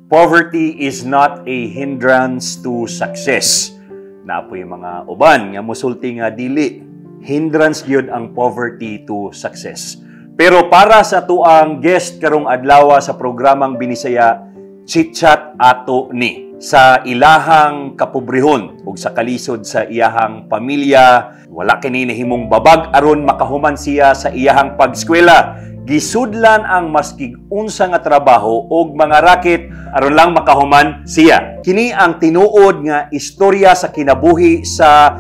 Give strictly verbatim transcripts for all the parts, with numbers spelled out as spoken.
Poverty is not a hindrance to success. Napoy mga uban nga musulti nga dili hindrance gyud ang poverty to success. Pero para sa tuang guest karong adlaw sa programang Binisaya, chit-chat ato ni sa ilahang kapobrehon ug sa kalisod sa iyahang pamilya, wala kini nahimong babag aron makahuman siya sa iyahang pagskwela. Gisudlan ang maskig unsa nga trabaho og mga raket aron lang makahuman siya. Kini ang tinuod nga istorya sa kinabuhi sa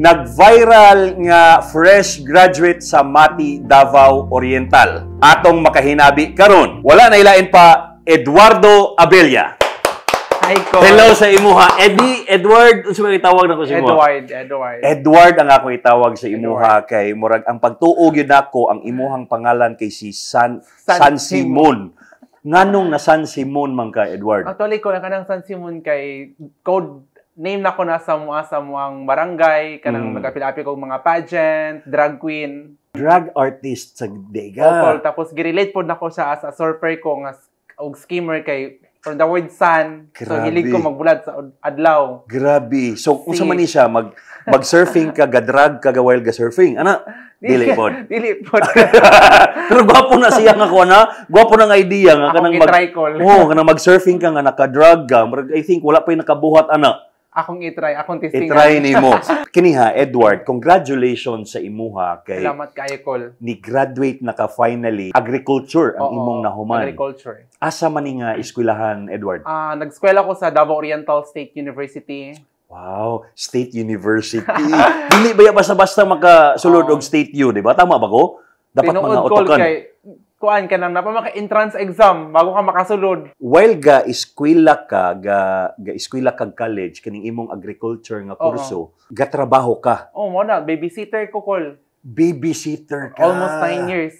nag-viral nga fresh graduate sa Mati Davao Oriental. Atong makahinabi karon. Wala na ilain pa, Eduardo Abella. Hi, ko. Hello sa imuha. Eddie, Edward, unsa man itawag nako sa imuha? Edward, Edward. Edward ang ako itawag sa imuha kay murag ang pagtuo gyud nako ang imuhang pangalan kay si San San, San Simon. Nganong na San Simon man ka, Edward? Actually ko na kanang San Simon kay code name nako na sa mga sa mga barangay kanang mm. nagapil-apil kog mga pageant, drag queen, drag artist sa Dega. Opo, tapos girelate pod nako sa as a surfer ko nga og skimmer kay from the word sun. Grabe. So hilig ko magbulat sa adlaw. Grabe. So unsa man ni siya mag mag-surfing ka, gadrag ka, while ga-surfing. Ana, dili pod. Dili pod. Pero gwapo na siya nga ko na. Gwapo na nga idea nga kanang mag oh, kanang mag-surfing ka nga naka-drag ka. I think wala pa yung nakabuhat ana. Akong i-try, akong testing. I-try nimo. Kini ha, Edward, congratulations sa imuha kay salamat kayo, Col. Ni graduate na ka finally agriculture ang Oo, imong nahuman. Agriculture. Asa man ni nga eskwelahan, Edward? Ah, uh, nag-eskwela ko sa Davao Oriental State University. Wow, State University. Dili ba basta-basta makasulod og State U, di ba? Tama ba ko? Dapat mga utokan. Kay kuan ka nang napamaka-entrance exam bago ka makasulod. While ga eskwela ka, ga, ga eskwela kag college, kaning imong agriculture nga kurso, uh-huh. ga trabaho ka. Oh, mo na, babysitter ko, Col. Babysitter ka. Almost nine years.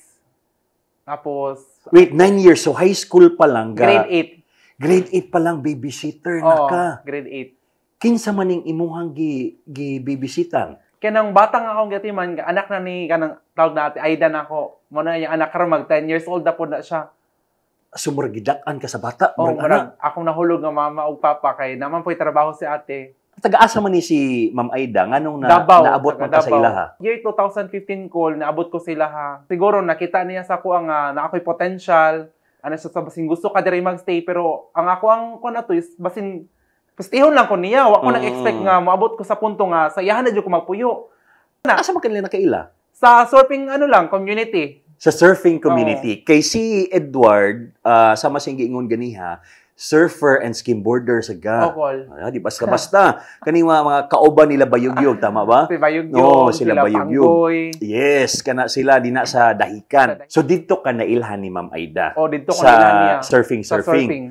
Tapos... Wait, nine years. So high school pa lang ga... Grade eight. Grade eight pa lang babysitter oh, na ka. grade eight. Kinsa man ning imuhang gi, gi babysittan? Kanang batang akong gatiman, anak na ni kanang tawag na ate Aida na ako. Mo na yung anak karon mag ten years old na po na siya. Sumurgidak-an ka sa bata? Oh, marag, akong nahulog nga mama ug papa kay naman po'y trabaho si ate. Taga-asa man ni si Ma'am Aida nganong na, Davao, naabot man ka sa ilaha? Year two thousand fifteen call, naabot ko sa ilaha. Siguro nakita niya sa ako ang uh, na ako'y potential. Ano siya sa basin gusto ka diri magstay pero ang ako ang kun ato is basin pastihon lang ko niya. Wa ko mm. nag-expect nga moabot ko sa punto nga sa iyahan na jud ko magpuyo. Na, asa man kanila nakaila? Sa surfing ano lang, community. Sa surfing community. Oh. Kay si Edward, uh, sama siyang giingon ganiha, surfer and skimboarder sa ga. Oh, cool. Ah, di basta-basta. Kani mga, mga kauban nila Bayugyog, tama ba? Si Bayugyog, no, sila, sila Bayugyog. Yes, kana sila di na sa dahikan. So dito ka nailhan ni Ma'am Aida. Oh, dito ko sa nailhan niya. surfing, sa surfing. surfing.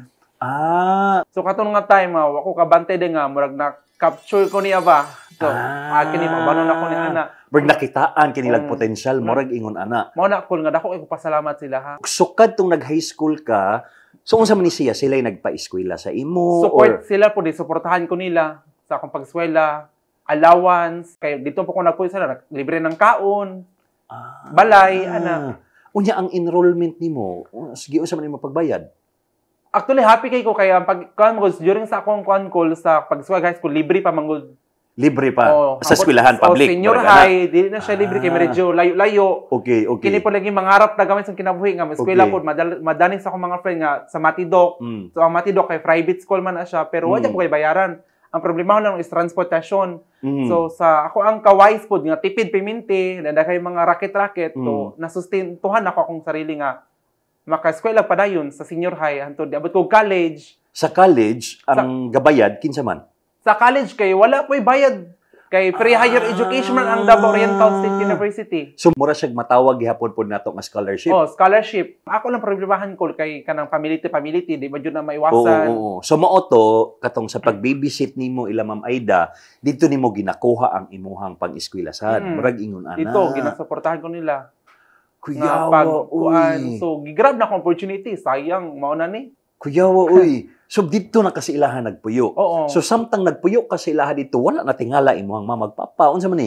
Ah. So katon nga time, uh, ako kabante din nga murag na capture ko niya ba. So, ah, kini mabanon ako ni ana. Murag nakitaan kinilang um, potential, murag ingon ana. Mao na cool nga dako ko pasalamat sila ha. Sukad tong nag-high school ka, so unsa man ni siya, sila ay nagpa-eskwela sa imo support or sila po di suportahan ko nila sa akong pag-eskwela, allowance, kay dito po ko nagpuyo sila libre ng kaon. Ah, balay ah. ana. Unya ang enrollment nimo, sige unsa man nimo pagbayad? Actually, happy kay ko kaya pag kan during sa akong kuan call sa pag-swag high school, libre pa manggod. Libre pa? Oh, sa eskwelahan, public? Oh, senior high, dili na siya libre ah. kay medyo layo-layo. Okay, okay. Kini po lagi mangarap na gamit sa kinabuhi nga, eskwela okay. po, madal, madaling sa akong mga friend nga sa Matidok. Mm. So, ang Matidok kay private school man na siya, pero mm. wala po kay bayaran. Ang problema lang is transportasyon. Mm. So, sa ako ang kawise po, nga tipid piminti, nanda kay mga raket-raket, mm. to, nasustentuhan ako akong sarili nga maka-eskwela pa dayon sa senior high hantod diabot ko college. Sa college ang sa, gabayad kinsa man? Sa college kay wala po'y bayad kay free ah, higher education man ang Davao Oriental State University. So mura siya matawag gihapon pod nato nga scholarship. Oh, scholarship. Ako lang problemahan ko kay kanang family to family di ba jud na maiwasan. Oo, oo, oo. So mao to katong sa pag-babysit nimo ila Ma'am Aida, dito nimo ginakuha ang imuhang pang-eskwelasan. Hmm. Murag ingon ana. Dito ginasuportahan ko nila. Kuyawa, uy. So, gigrab na akong opportunity. Sayang, mauna ni. Kuyawa, uy. So, dito na kasi ilahan nagpuyo. Oo. So, samtang nagpuyo kasi ilahan dito, wala na tingala imuhang mamagpapa. Unsa man ni?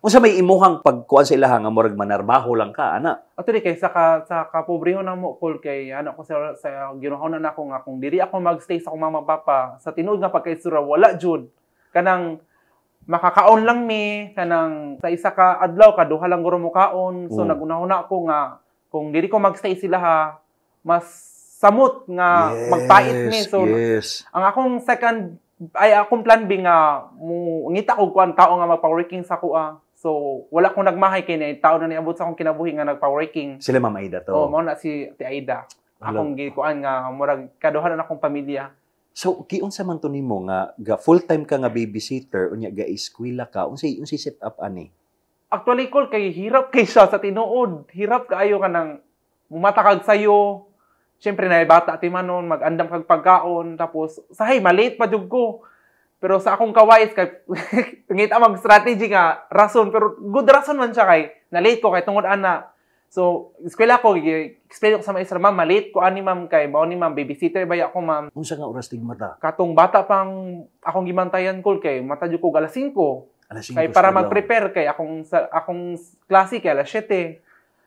Unsa may imuhang pagkuan sa ilaha nga murag manarbaho lang ka ana? Actually kay sa ka, sa kapobrehon na mo kol kay ano ko sa, sa ginuhanan nako nga kung dili ako magstay sa akong mama papa sa tinuod nga pagkaisura wala jud kanang makakaon lang mi kanang sa isa ka adlaw kaduha lang guro mo kaon so mm. nagunahuna ako nga kung dili ko magstay sila ha mas samot nga yes, magpait mi so yes. ang akong second ay akong plan B nga mo ngita ko kuan tao nga magpa-working sa kuha. So wala ko nagmahay kay na tao na niabot sa akong kinabuhi nga nagpa-working. Sila Ma'am Aida to. Oh, mao na si Ate Aida. Akong gikuan nga murag kaduha na akong pamilya. So kiunsa man to nimo nga ga full-time ka nga babysitter unya ga eskwela ka unsay unsay set up ani? Actually kol kay hirap kay siya sa tinuod. Hirap kaayo ka nang mumatakag sayo. Siyempre na bata ti manon mag-andam kag pagkaon tapos sahay malate pa jud ko. Pero sa akong kawais kay ngita mag strategy nga rason pero good rason man siya kay na late ko kay tungod ana. So eskwela ko explain ko sa maestra ma'am malate ko ani ma'am kay mao ni ma'am babysitter baya ako ma'am. Unsa nga oras tigmata? Katong bata pang akong gimantayan ko kay mata jud ko alas singko. Alas kay para mag-prepare kay akong sa, akong klase kay alas siyete.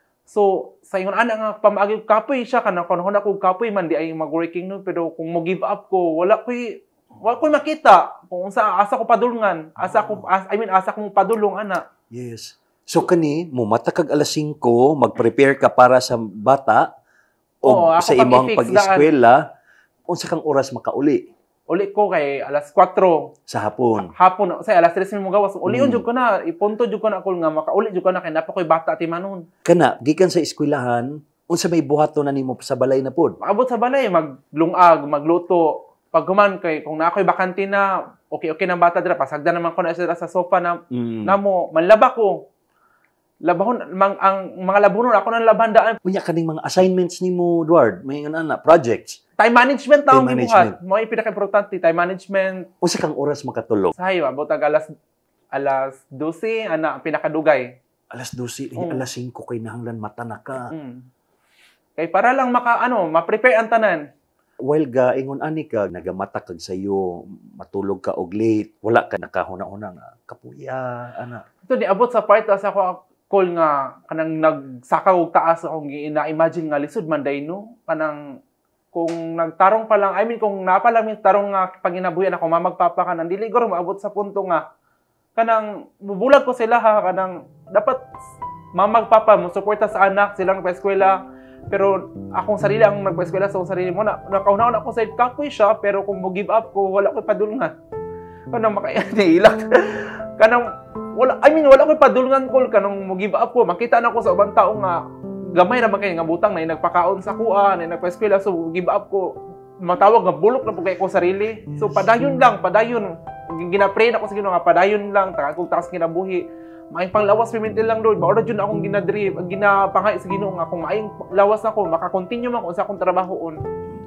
So, sa ingon ana nga pamaagi kapoy siya kana kun ako kapoy man di ay mag-working no pero kung mo give up ko wala koy wala koy makita kung sa asa ko padulngan asa ko as, I mean asa ko padulong ana. Yes. So kani mo matakag alas singko mag-prepare ka para sa bata o sa imong pag-eskwela unsa kang oras makauli? Uli ko kay alas kwatro sa hapon. Hapon say alas tres mo gawas. Ulion jud ko na ipunto jud ko na kul nga makauli jud ko na kay napa koy bata ti manon. Kana gikan sa eskwelahan unsa may buhaton na nimo sa balay na pod? Maabot sa balay maglungag, magluto. Pag human kay kung na ako'y bakante na okay okay nang bata dira pasagdan naman ko na sila sa sofa na mm. namo manlaba ko. Labahon mang ang mga labunon ako nang labandaan. Unya kaning mga assignments nimo Edward, may ana projects. Time management taong gibuhat. Mo ay pinaka-importante time management. Unsa kang oras makatulog? Sayo abot ag alas alas dose ana pinakadugay. Alas dose mm. alas singko kay nahanglan mata na ka. Mm. Kay para lang maka ano, ma-prepare ang tanan. While ga ingon ani ka nagamata kag sayo, matulog ka og late, wala ka nakahuna-una nga kapuya ana. Ito ni abot sa part sa ako call nga kanang nagsaka og taas akong ina-imagine nga lisod man day no kanang kung nagtarong pa lang I mean kung napa lang yung tarong nga panginabuyan ako mamagpapa ka nang dili guro maabot sa punto nga kanang bubulag ko sila ha kanang dapat mamagpapa mo suporta sa anak silang pa-eskwela pero akong sarili ang nagpa-eskwela sa akong sarili mo na nakauna ako sa kapoy siya pero kung mo give up ko wala ko padulngan kanang makaya ilak kanang wala I mean wala ko padulngan ko kanang mo give up ko makita na ko sa ubang tao nga gamay ra man kay nga butang na nagpakaon sa kuha na nagpa-eskwela so give up ko matawag nga bulok na pugay ko sarili so padayon lang padayon gina-pray na ko sa Ginoo nga padayon lang taka kung taas kinabuhi maayong panglawas pimentel lang Lord maura jud akong ginadrive ginapangay sa Ginoo nga kung maayong lawas ako maka-continue man ko sa akong trabahoon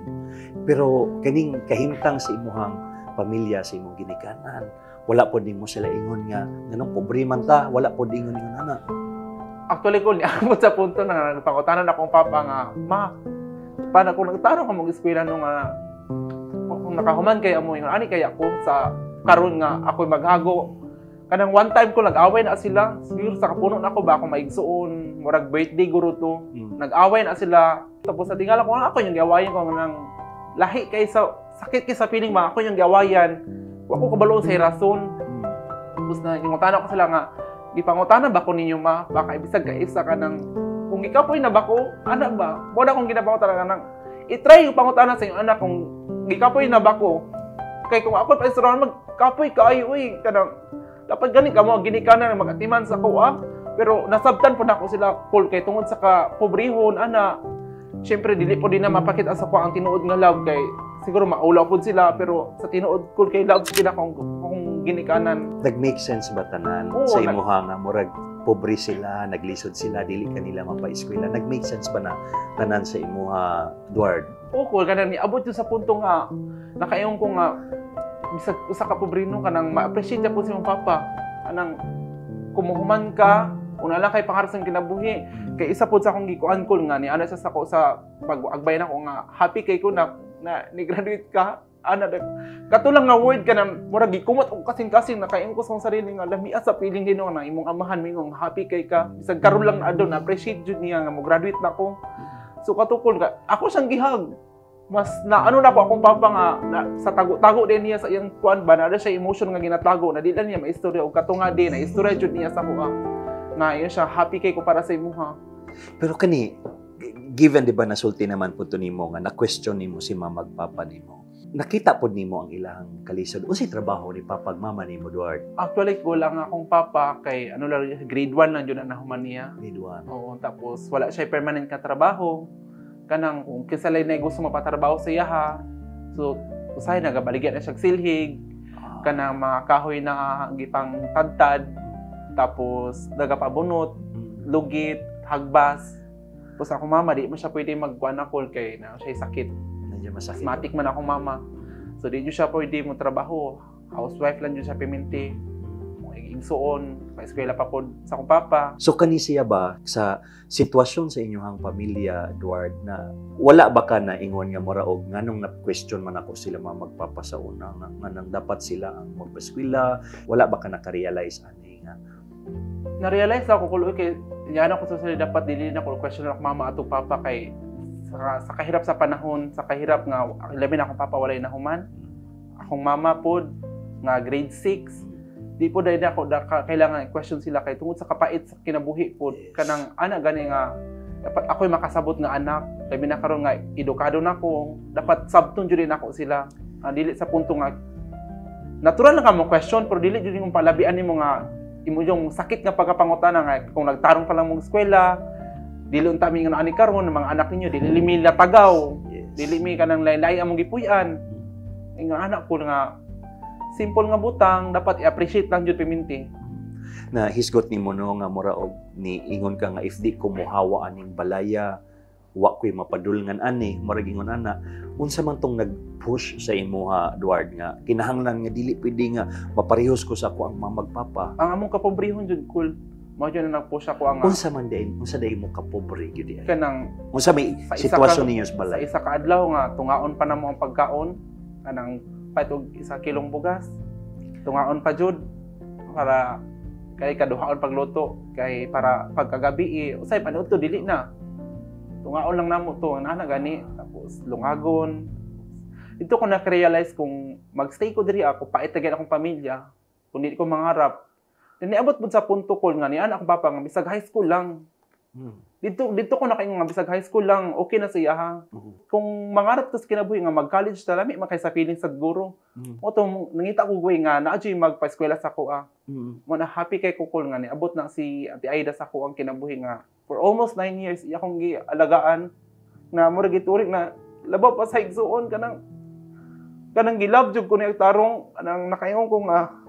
pero kaning kahimtang sa imuhang pamilya sa imong ginikanan wala po din mo sila ingon nga nganong pobre man ta wala po din ingon ingon ana. Actually ko niabot sa punto na nagpangutanan akong papa nga ma paano kung nagtarong ka mong eskwela nung nga kung nakahuman kay amo ingon ani kaya ko sa karon nga ako'y maghago kanang one time ko nag-away na sila siguro sa kapuno na ako ba ako maigsuon murag birthday guro to hmm. nag-away na sila tapos sa tingala ko ako yung gawayan ko nang lahi kay sa sakit kay sa feeling ba ako yung gawayan ako kabalo sa rason. Tapos na ingutana ko sila nga, gipangutana ba ko ninyo ma? Baka ibisag ka isa ka ng kung ikapoy na ba ko, ana ba? Mo na kung ginapangutana ka ng i-try yung pangutana sa iyong anak kung gikapoy na ba ko. Kay kung ako pa isra magkapoy ka ay uy kanang dapat gani ka mo ginikanan magatiman sa ko ah. Pero nasabtan po na ako sila Paul kay tungod sa ka pobrehon ana. Siyempre dili po din na mapakita sa ko ang tinuod nga love kay siguro maulaw po sila pero sa tinuod ko kay love sila kung, kung ginikanan. Nag-make sense ba tanan Oo, sa imuha nga murag pobre sila, naglisod sila, dili kanila mapa-eskwela. Nag-make sense ba na tanan sa imuha, Edward? Oo, cool. Kanang niabot yun sa punto nga nakayon ko nga bisag usa ka pobrino kanang ma-appreciate po si mong papa. Kanang kumuhuman ka, una lang kay pangarap sa kinabuhi. Kay isa po sa akong gikuan ko nga ni ana sa sako sa pag-agbay na ko nga happy kay ko na na ni-graduate ka ana de katulang nga word ka na murag gikumot og kasing-kasing nakain ko sa sarili nga lamia sa piling din nga imong amahan mingong happy kay ka bisag karon lang adto na appreciate jud niya nga mo graduate na ko. So katukol ka ako siyang gihag. Mas na ano na ko akong papa nga na, sa tago-tago din niya sa iyang kuan ba na siya emotion nga ginatago na di lang niya maistorya og katunga din na istorya jud niya sa kuha nga yun siya happy kay ko para sa imuha. Pero kani given di ba nasulti naman po to nimo nga na question nimo si mama ug papa nimo, nakita pod nimo ang ilang kalisod unsay trabaho ni papa ug mama nimo, Duard? Actually ko lang akong papa kay ano lang grade one lang jud na nahuman niya. Grade one. Oo, tapos wala siya permanent ka trabaho. Kanang kung kinsalay na gusto mapatrabaho sa iya ha. So, usahay nagabaligyan na siya silhig. Ah. Kanang mga kahoy na gipang tadtad. Tapos nagapabunot, lugit, hagbas. Tapos ako mama, di mo siya pwede magkuhan na call kay na siya sakit. Nandiyan masakit. Asthmatic man akong mama. So, di siya pwede mo trabaho. Housewife lang siya piminti. Igsuon, pa-eskwela pa po sa akong papa. So kani siya ba sa sitwasyon sa inyong pamilya, Eduard, na wala ba ka na ingon nga moraog nganong na-question man ako sila mga magpapasauna nga nganang dapat sila ang magpa-eskwela, wala ba ka naka-realize ani nga? Na-realize ako kung okay, yan ako sa sarili dapat dili na ko question ako mama ato papa kay sa, sa kahirap sa panahon, sa kahirap nga labi na akong papa walay nahuman. Akong mama pod nga grade six. Di po dahil ako da, kailangan question sila kay tungod sa kapait sa kinabuhi po yes. Kanang ana gani nga dapat ako'y makasabot nga anak labi na karon nga edukado na ko dapat sabton jud din ako sila uh, dili sa punto nga natural lang ka mo question pero dili jud yung palabian nimo nga imo yung sakit nga pagkapangutana nga kung nagtarong pa lang mong eskwela dili unta mi nga ani karon mga anak ninyo dili limi latagaw yes. Dili mi kanang laylay among gipuy-an nga anak ko nga simple nga butang dapat i-appreciate lang jud piminti na hisgot nimo no nga mura og ni ingon ka nga if di ko mohawa aning balaya wa ko'y mapadulngan ani murag ingon ana unsa man tong nag-push sa imuha, Eduard, nga kinahanglan nga dili pwede nga maparehos ko sa ako ang mamagpapa ang among kapobrehon jud cool mao jud na nag-push ako ang unsa man din unsa day mo kapobre gyud di kanang unsa may sitwasyon ninyo sa balay sa isa ka adlaw nga tungaon pa namo ang pagkaon kanang patog isa kilong bugas tungaon pa jud para kay kaduhaon pagluto kay para pagkagabi usay panuod to dili na tungaon lang namo to ana gani tapos lungagon dito ko na-realize kung magstay ko diri ako paitagan akong pamilya kung dili ko mangarap then niabot pud sa punto ko nga ni ana akong papa nga bisag high school lang hmm. Dito dito ko nakaingon nga bisag high school lang okay na siya ha. Uh-huh. Kung mangarap tas kinabuhi nga mag-college ta lami makay sa feeling sa guro. Uh-huh. O to nangita ko goy nga naa jud magpa-eskwela sa ko ah. Uh-huh. Mo na happy kay ko kul nga ni abot na si Ate Aida sa ko ang kinabuhi nga for almost nine years iya kong gialagaan na murag gituring na labaw pa sa igsuon kanang kanang gilove jud ko ni tarong kanang nakaingon ko nga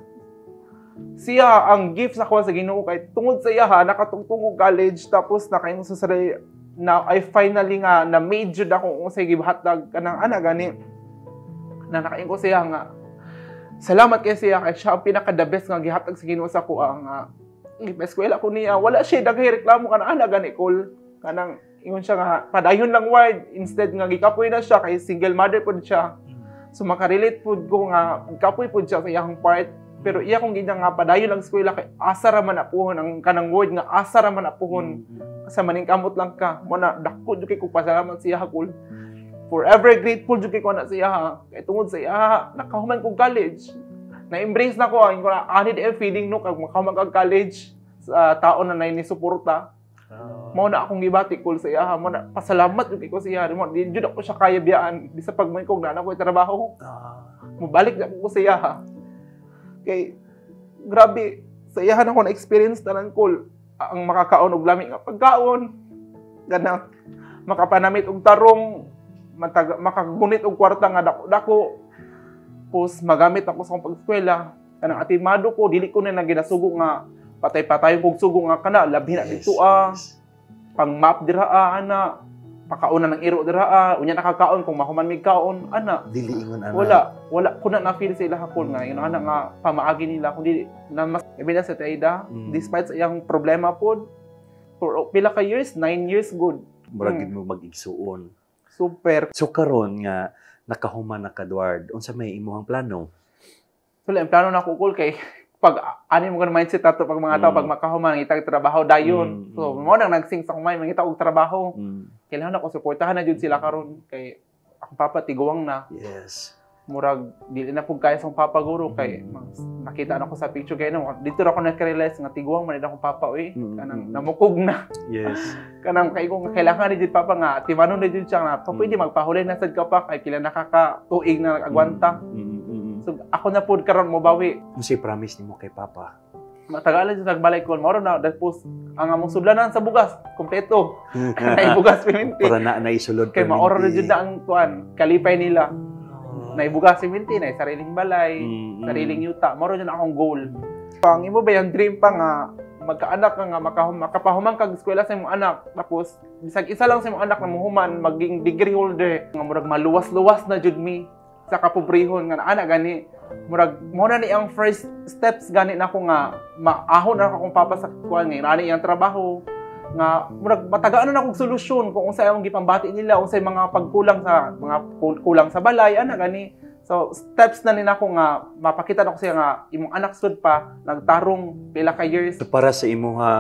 siya ang gift sa kuha sa Ginoo kay tungod sa iya ha nakatungtong og college tapos nakaingon sa sarili na I finally nga na major ako unsay gihatag kanang ana gani na nakaingon ko siya nga salamat kay siya kay siya ang pinaka the best nga gihatag sa Ginoo sa kuha nga ipa-eskwela ko niya wala siya daghay reklamo kanang ana gani call kanang ingon siya nga padayon lang word instead nga gikapoy na siya kay single mother pud siya so makarelate pud ko nga kapoy pud siya sa iyang part. Pero iya kong gidang nga padayon lang eskwela kay asa ra man apuhon ang kanang word nga asa ra man apuhon mm-hmm. Sa maning kamot lang ka mo na dako jud kay ko pasalamat siya hakul forever grateful jud kay ko na siya kay tungod sa iya nakahuman kog college na embrace na ko ang anid e feeling no kag makahuman kag college sa taon na nay ni suporta uh, mo na akong gibati kul sa iya mo na pasalamat jud kay ko siya mo di jud ako siya kaya biyaan bisa pag may kog na ko trabaho uh, mo balik na ko sa iya kay grabe sa iyahan ako na experience tanan ko ang makakaon og lami nga pagkaon ganang makapanamit og tarong matag, makagunit og kwarta nga dako dako pus magamit ako sa pag-eskwela kanang atimado ko dili ko na naginasugo nga patay-patay kog sugo nga kana labi na dito ah pang map dira ah ana pakauna ng iro dira ah unya nakakaon kung mahuman mig kaon ana dili ingon ana wala wala ko na na-feel sila hakon nga yun ana nga pamaagi nila kun dili na mas evidence sa Taida mm. despite sa iyang problema pod for pila ka years nine years good murag mm. mo mag-igsuon super so karon nga nakahuman na ka, Edward, unsa may imuhang plano? So, ang plano na ko, cool, kay pag ani mo ganun mindset ato pag mga tao, mm. pag makahuman, ngitag trabaho, dayon. Mm. So, mo nang nagsing sa kumay, mangita og trabaho. Mm. Kailangan ako suportahan na jud sila karon kay akong papa tiguwang na. Yes. Murag dili na pug kaya sa papa guro kay mm. nakita na ko sa picture kay no dito ra ko na-realize nga tiguwang man akong papa oy mm. kanang namukog na. Yes. Kanang kay kung kailangan ni jud papa nga timanon na jud siya nga pa pwede magpahuli na sad ka pa kay pila nakakatuig na agwanta. Mm. Mm. So ako na pud karon mo bawi. Unsay promise nimo kay papa? Matagalan jud nagbalay ko mao na tapos ang among sudlanan sa bugas kompleto. Kay bugas piminti. Para na naisulod kay maoro na jud na ang kuan kalipay nila. Naibugas siminti, na sariling balay, mm-hmm. sariling yuta. Moro dyan akong goal. Ang imo ba yung dream pa nga, magkaanak ka nga, makahum, makapahumang kag eskwela sa imong anak. Tapos, bisag isa lang sa imong anak na muhuman, maging degree holder. Nga murag maluwas-luwas na jud mi sa kapobrehon nga ana gani. Murag, mo na ni ang first steps gani na ko nga, maahon na akong papa sa kuan nga, nani iyang trabaho. Nga murag matagaan na akong solusyon kung unsay among gipambati nila, unsay mga pagkulang sa mga kulang sa balay ana gani. So steps na nina ko nga mapakita na ko siya nga imong anak sud pa nagtarong pila ka years. So para sa imuha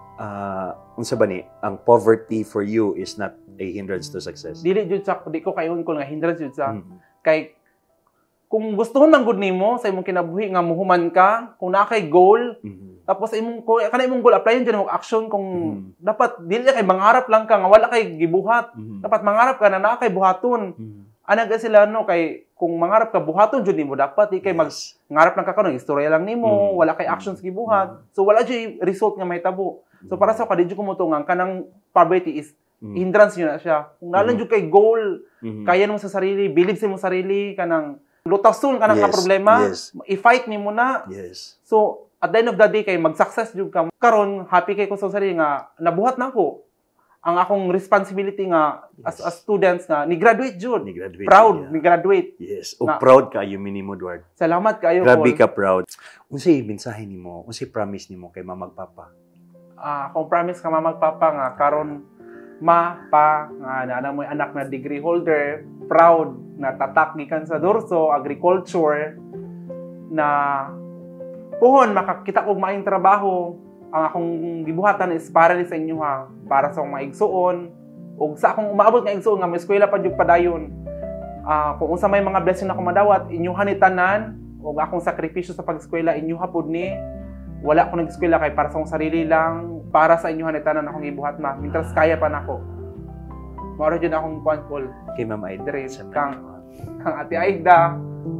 uh, unsa ba ni ang poverty for you is not a hindrance to success. Dili jud sa di ko kayon ko nga hindrance jud sa mm-hmm. kay kung gustuhon man gud nimo sa imong kinabuhi nga muhuman ka, kung naa kay goal, mm-hmm. tapos imong ko kana imong goal applyin jud mo action kung mm-hmm. dapat dili kay mangarap lang ka nga wala kay gibuhat. Mm-hmm. Dapat mangarap ka na naa kay buhaton. Mm-hmm. Ana ga sila no kay kung mangarap ka buhaton jud nimo dapat di kay yes. mangarap lang ka kanon istorya lang nimo, mm-hmm. wala kay actions gibuhat. Mm-hmm. So wala jud result nga mahitabo. So para sa kadidyo ko mo to nga kanang poverty is mm-hmm. hindrance yun na siya. Kung nalan jud kay goal, mm-hmm. kaya mo sa sarili, believe sa mo sarili kanang lutason ka ng yes, problema, yes. i-fight ni mo na. Yes. So, at the end of the day, kay mag-success jud ka. Karon happy kay ko sa sarili nga, nabuhat na ako. Ang akong responsibility nga, yes. as, as students nga, ni-graduate jud. Ni-graduate. Proud, yeah. ni-graduate. Yes. O nga, proud ka, you minimo, Edward. Salamat kayo. Grabe ka proud. Unsay mensahe nimo, unsay promise nimo kay Mama Papa? Ah, uh, akong promise ka Mama Papa nga, karon ma, pa, nga, na mo anak na degree holder, proud, na tatak gikan sa Dorso, agriculture, na puhon, makakita og maayong trabaho. Ang akong gibuhatan is para ni sa inyo ha, para sa akong maigsuon, o sa akong umaabot nga igsuon, nga may eskwela pa yung padayon. Uh, kung unsa may mga blessing na kumadawat, inyuhan ni tanan, o akong sakripisyo sa pag-eskwela, inyuha pod ni, wala akong nag-eskwela kay para sa akong sarili lang, para sa inyuhan ni tanan akong gibuhat ma, mintras kaya pa nako. Maro dyan akong kuan call. Kay Ma'am Aida. Kang, kang Ate Aida.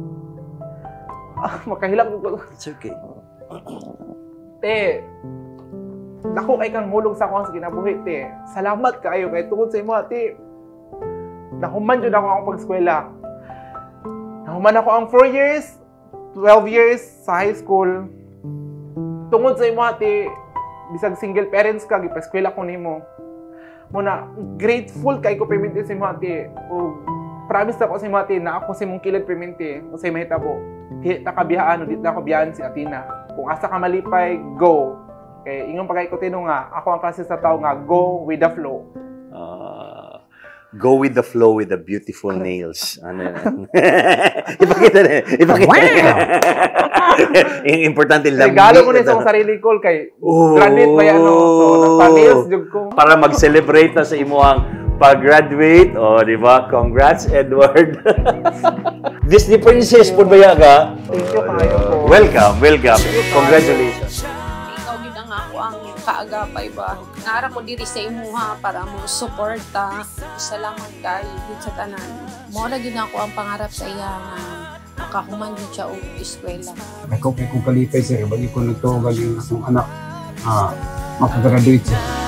Ah, makahilap ko. It's okay. Te, dako kay kang mulong sa akong kinabuhi, te. Salamat kayo kay tungod sa imo, ate. Nahuman jud ako akong pag-eskwela. Nahuman ako ang four years, twelve years sa high school. Tungod sa imo, ate, bisag single parents ka, gipa-eskwela ko nimo. Muna, grateful kay ko perminti sa imo, ate. O, promise ako sa imo, ate, na ako sa imong kilid perminti. O sa mahitabo. Dili ta kabiyaan, o dili ta ako biyahan si Atina. Kung asa ka malipay, go. Kaya ingong pagay ko tino nga, ako ang klase sa tao nga, go with the flow. Uh, go with the flow with the beautiful nails. Ano yan? Ipakita na. Ipakita na. Yung importante lang. Regalo ko na sa sarili ko kay oh, graduate ba yan, no? So, nagpa-nails jug ko. Para mag-celebrate na sa imo ang pag-graduate. O, oh, di ba? Congrats, Edward. Disney Princess, po ba yan ka? Thank you kayo po. Welcome, welcome. Congratulations. Ikaw gid ang ako ang kaagapay ba. Ngara ko diri sa imuha para mo suporta. Salamat kay gid sa tanan. Mo ra gid ako ang pangarap sa iya nga makahuman gid siya og eskwela. Ako kay kung kalipay sir, bali ko nagtuo galing akong anak. Ah, makagraduate siya.